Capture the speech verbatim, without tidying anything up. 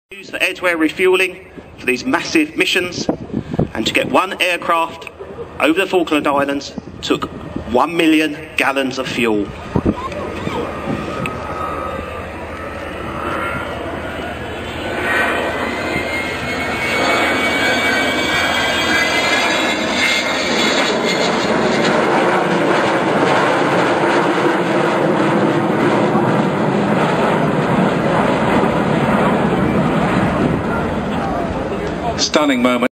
Used for air-to-air refuelling for these massive missions, and to get one aircraft over the Falkland Islands took one million gallons of fuel. Stunning moment.